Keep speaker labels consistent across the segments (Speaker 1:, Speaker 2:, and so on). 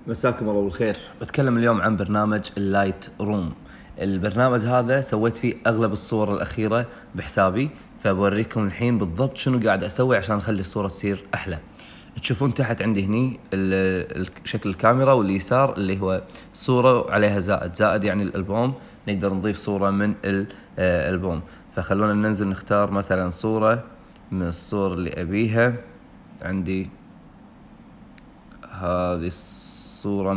Speaker 1: مساكم الله بالخير. بتكلم اليوم عن برنامج اللايت روم. البرنامج هذا سويت فيه اغلب الصور الاخيره بحسابي، فبوريكم الحين بالضبط شنو قاعد اسوي عشان اخلي الصوره تصير احلى. تشوفون تحت عندي هني شكل الكاميرا، واليسار اللي هو صوره عليها زائد يعني الالبوم. نقدر نضيف صوره من الالبوم، فخلونا ننزل نختار مثلا صوره من الصور اللي ابيها. عندي هذه الصورة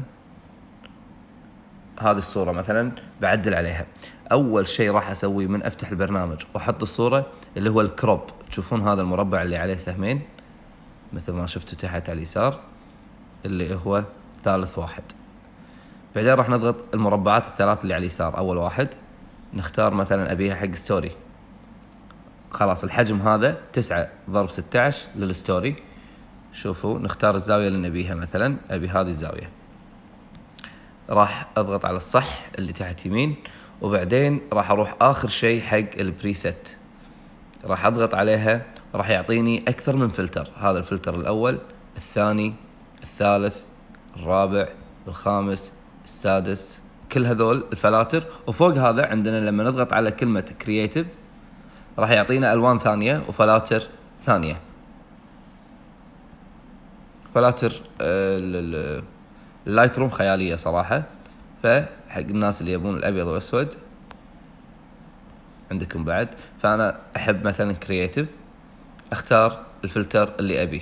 Speaker 1: مثلا بعدل عليها. أول شيء راح أسويه من أفتح البرنامج وأحط الصورة اللي هو الكروب. تشوفون هذا المربع اللي عليه سهمين مثل ما شفتوا تحت على اليسار اللي هو ثالث واحد. بعدين راح نضغط المربعات الثلاث اللي على اليسار. أول واحد نختار مثلا أبيها حق ستوري. خلاص الحجم هذا 9 ضرب 16 للستوري. شوفوا نختار الزاوية اللي نبيها، مثلا أبي هذه الزاوية. راح أضغط على الصح اللي تحت يمين، وبعدين راح أروح آخر شيء حق البريست. راح أضغط عليها، راح يعطيني أكثر من فلتر. هذا الفلتر الأول، الثاني، الثالث، الرابع، الخامس، السادس، كل هذول الفلاتر. وفوق هذا عندنا لما نضغط على كلمة كرييتيف راح يعطينا ألوان ثانية وفلاتر ثانية. فلاتر اللايت روم خيالية صراحة، فحق الناس اللي يبون الأبيض والأسود عندكم بعد. فأنا أحب مثلا كرياتيف، أختار الفلتر اللي أبي.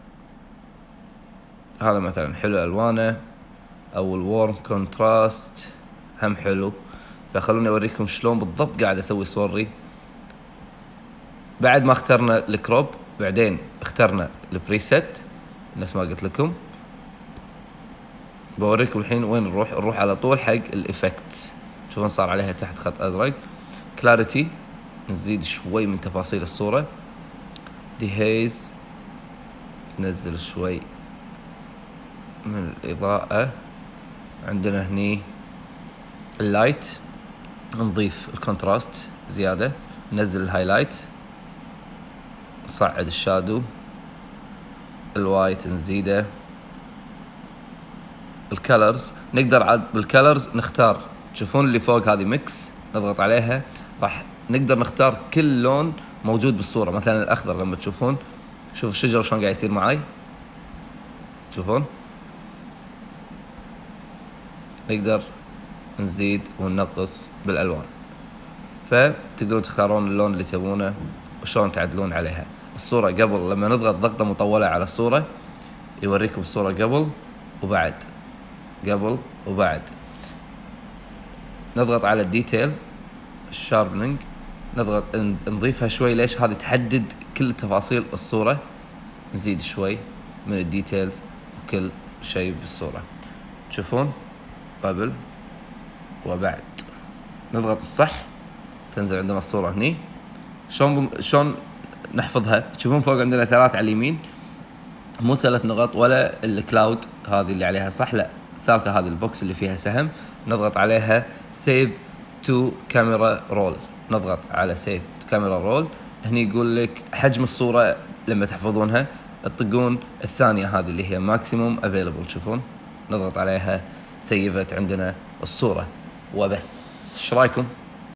Speaker 1: هذا مثلا حلو ألوانه، أو الورم كونتراست هم حلو. فخلوني أوريكم شلون بالضبط قاعد أسوي صوري. بعد ما اخترنا الكروب بعدين اخترنا البريست نفس ما قلت لكم. بوريكم الحين وين نروح على طول حق الإفكت. شوفون صار عليها تحت خط أزرق. كلاريتي نزيد شوي من تفاصيل الصورة. ديهيز ننزل شوي من الإضاءة. عندنا هني اللايت نضيف الكونتراست زيادة. ننزل الهايلايت، نصعد الشادو، الوايت نزيده. الكالرز نقدر عاد بالكالرز نختار. تشوفون اللي فوق هذه ميكس، نضغط عليها راح نقدر نختار كل لون موجود بالصورة. مثلا الأخضر لما تشوفون، شوف الشجر شلون قاعد يصير معاي. تشوفون نقدر نزيد وننقص بالألوان، فتقدرون تختارون اللون اللي تبونه وشلون تعدلون عليها. الصورة قبل لما نضغط ضغطة مطولة على الصورة يوريكم الصورة قبل وبعد، قبل وبعد. نضغط على الديتيل الشاربنينج، نضغط نضيفها شوي. ليش؟ هذه تحدد كل تفاصيل الصورة. نزيد شوي من الديتيلز وكل شيء بالصورة. تشوفون قبل وبعد. نضغط الصح تنزل عندنا الصورة هني. شلون نحفظها؟ تشوفون فوق عندنا 3 على اليمين، مو 3 نقط ولا الكلاود هذه اللي عليها صح، لا ثالثة هذه البوكس اللي فيها سهم. نضغط عليها سيف تو كاميرا رول. نضغط على سيف تو كاميرا رول. هني يقول لك حجم الصورة لما تحفظونها تطقون الثانية هذه اللي هي ماكسيموم افيلبل. تشوفون نضغط عليها سيفت عندنا الصورة وبس. ايش رايكم؟